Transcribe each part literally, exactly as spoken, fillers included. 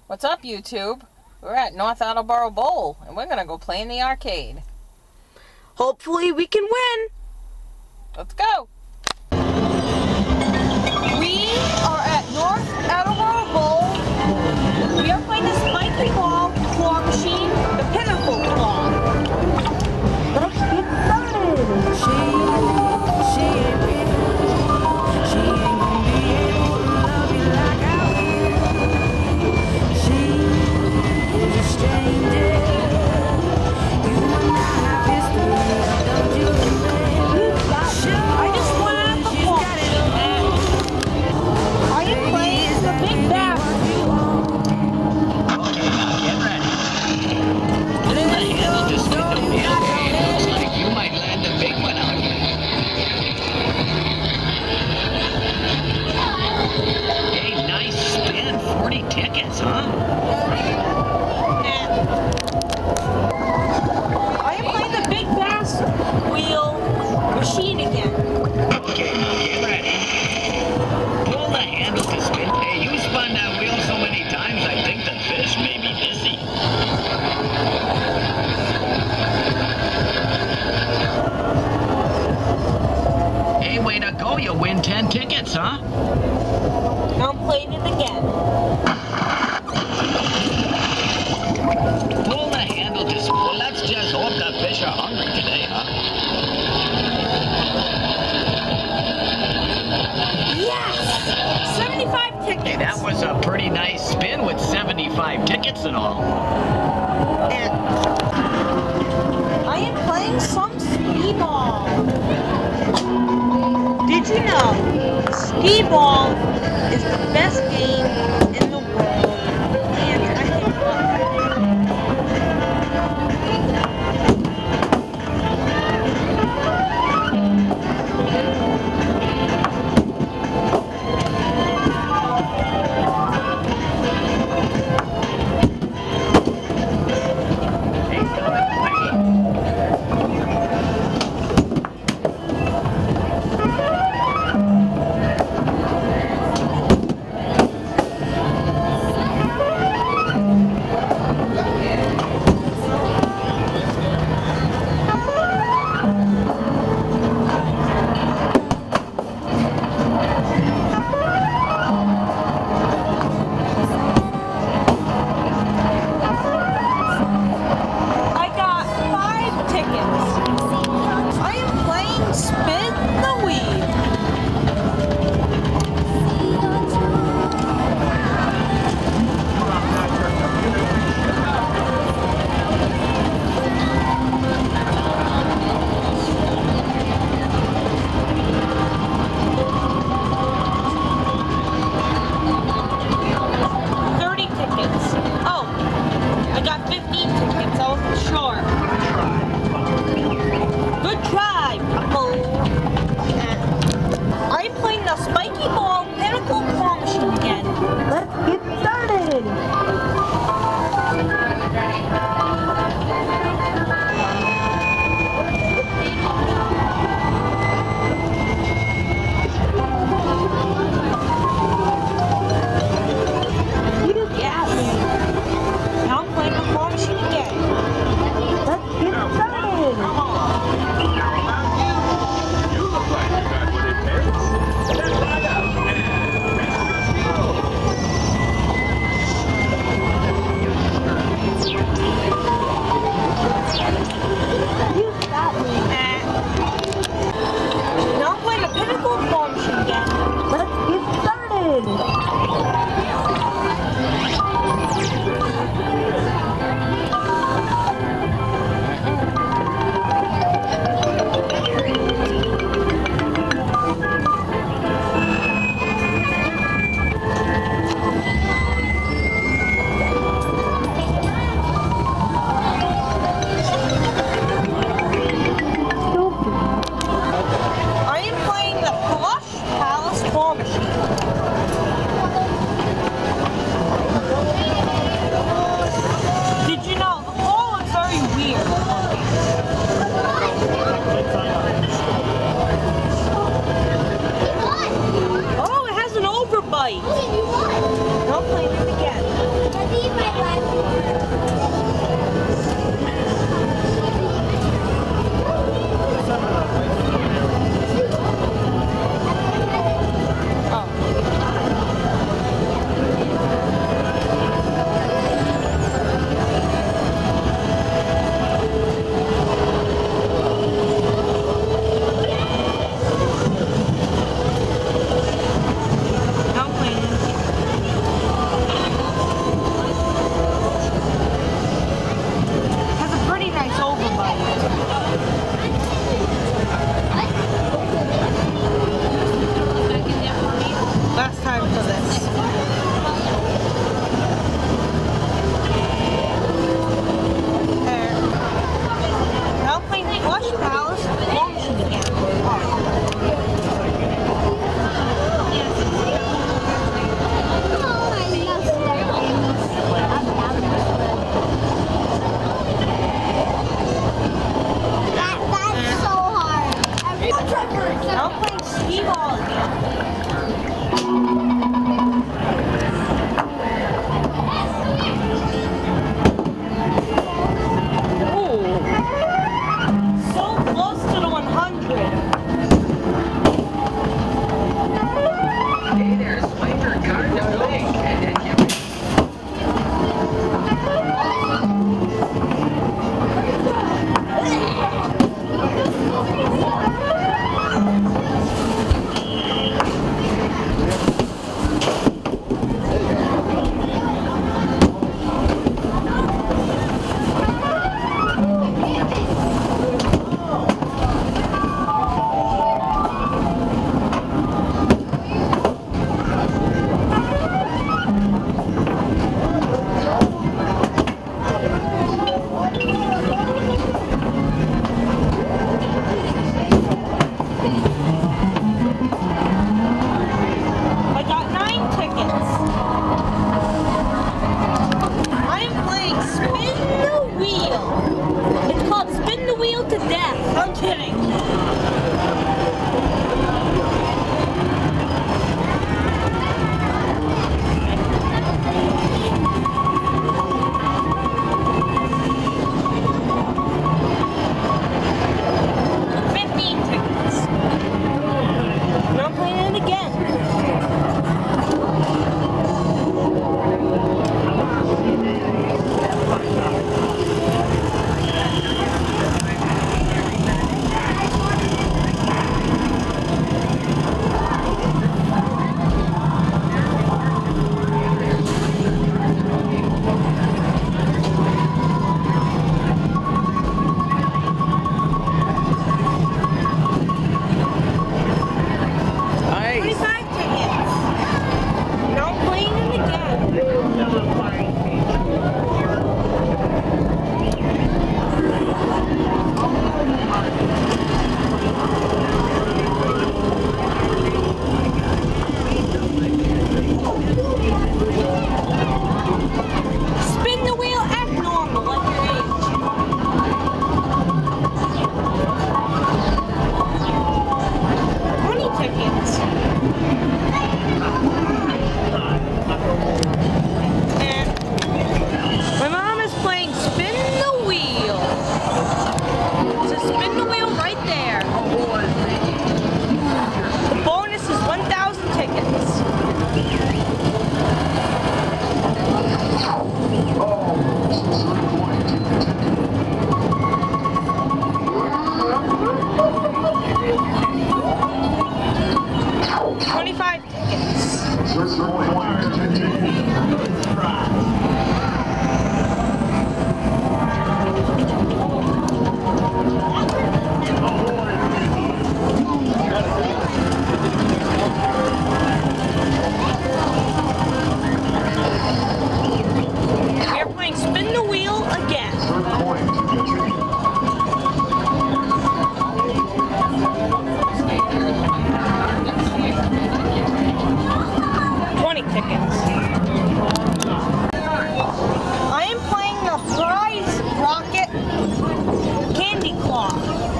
What's up, YouTube? We're at North Attleboro Bowl, and we're gonna go play in the arcade. Hopefully we can win. Let's go! We are at North Attleboro Bowl. We are playing the Spikey Ball Claw Machine, the Pinnacle Claw. Let's get started. She, she ain't real. She ain't gonna be able to love you like I will. She's a stranger. You and I have history, don't you remember? I just went out the ball. Are you playing the big bass? Okay, now get ready. Put in the handle to spin the wheel. Hey, looks like you might land a big one out here. Hey, nice spin. forty tickets, huh? Are you playing the big bass wheel machine again? Okay, now get ready. Pull the handle to spin. Hey, you spun that wheel so many times, I think the fish may be busy. Hey, way to go. You win ten tickets, huh? I'm playing it again. Pull the handle to spin. Well, let's just hope the fish are hungry today, huh? Yes! seventy-five tickets. Hey, that was a pretty nice spin with seventy-five tickets and all. And I am playing some skee-ball. Did you know skee-ball is the best game in the world? And I think Spikey Ball again. So close to the one hundred. Hey there, Spiker, card to blink, and then give me... I got nine tickets. I'm playing Spin the Wheel. It's called Spin the Wheel to Death. I'm kidding. Fifteen tickets. And I'm playing it again. twenty-five tickets. And I'm playing it again. Spin the wheel, act normal at your age. twenty tickets. And my mom is playing Spin the Wheel. It's a spin the wheel right there. The bonus is one thousand tickets. twenty-five tickets. We are playing Spin the Wheel again. twenty tickets. I am playing the Prize Rocket Candy Claw.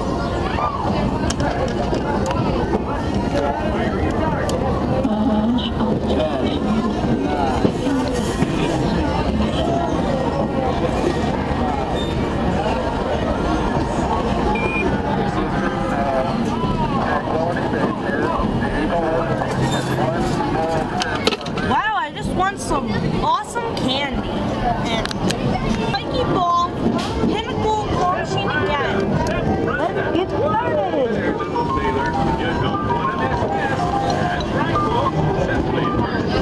Wow, I just won some awesome candy. And Spikey Ball Claw Machine again. Let's get started.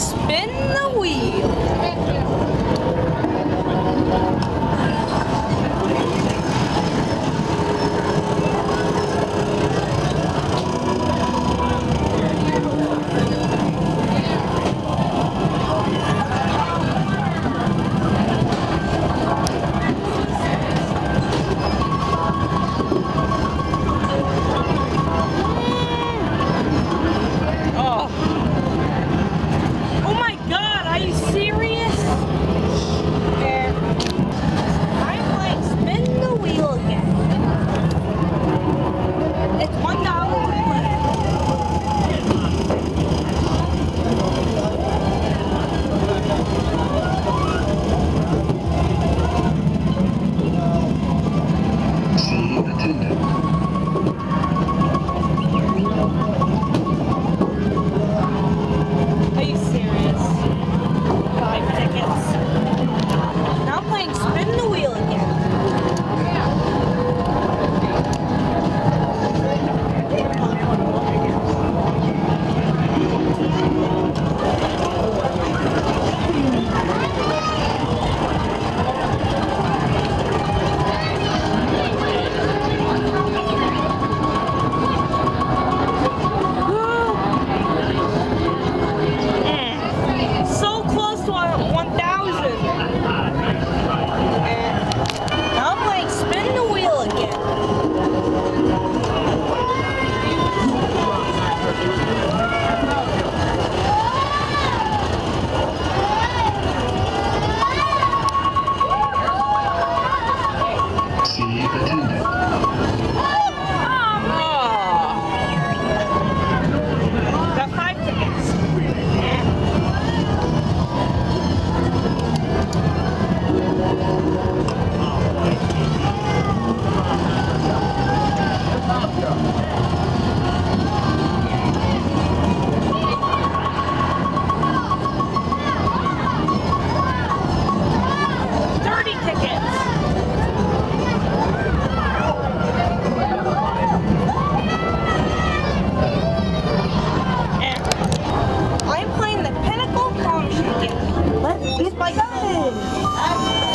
spin the wheel. Let's get started.